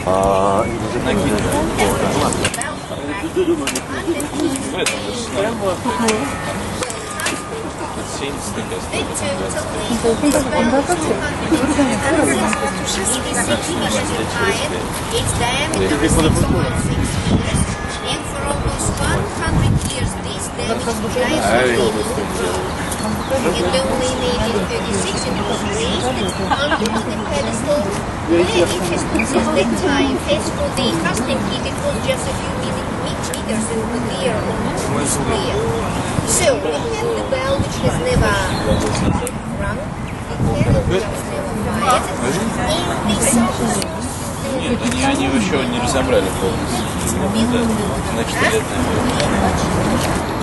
1936 it was raised onto the pedestal. It has been since that time. As for the casting kit, it was just a few meters in the clear. So we have the bell which has never rung. Нет, они его еще не разобрали полностью. Значит, лет, наверное.